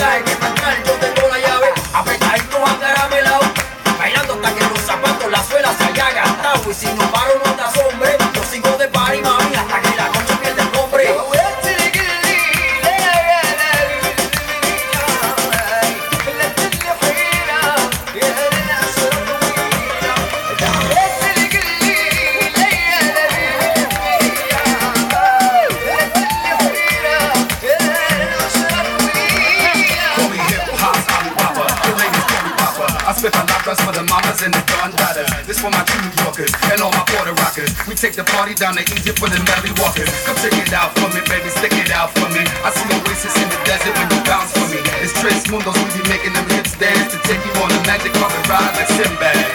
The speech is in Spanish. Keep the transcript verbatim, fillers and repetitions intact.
traje que entrar, yo tengo la llave. Apretadito acaramelao, bailando hasta que los zapatos, la suela se haya gastado. Y si no paro no te asombre, yo sigo de party, mami, hasta que la noche pierde el nombre. For the mamas and the dawn daughters. This for my true New Yorkers and all my Puerto Rockers. We take the party down to Egypt for the Mary Walkers. Come check it out for me, baby, stick it out for me. I see oasis in the desert when you bounce for me. It's Tres Mundos, we be making them hips dance to take you on a magic carpet ride like Sinbad.